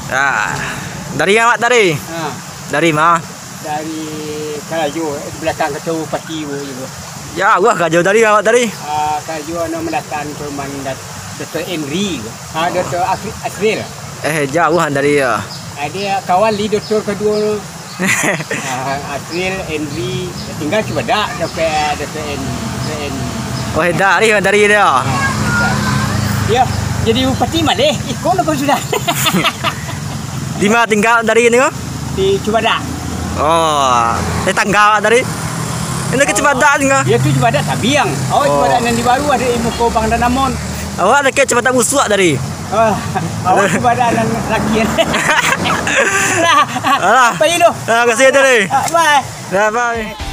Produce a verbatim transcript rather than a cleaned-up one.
Ah, dari awak tadi? Ha, Dari mana? dari Karajo, belakang ketua Pati juga. Ya, gua gak jauh dari awak tadi. Ah, Karajo ana mendatang perumahan Doktor Henry. Ha, Doktor Asril. Eh, jauhan dari ya. Ah, dia kawan li doktor kedua. Ah, Asril, Henry, tinggal cuma dak Doktor Doktor Henry. Oh, dari dari dia. Ya, jadi bupati mana? Ikon apa sudah? Di mana tinggal dari ini kok? Di Cibadak. Oh, saya tanggal dari. Ini ke Cibadak tinggal. Ya tu Cibadak Sabiang. Oh, Oh. Cibadak yang di baru ada Ibu Kobang dan Namon. Awak ada ke Cibadak musuh dari. Ah, awak Cibadak dan rakyat. Lah. Alah. Apa itu? Ah, kasih dari. Ah, bye. Dah, bye.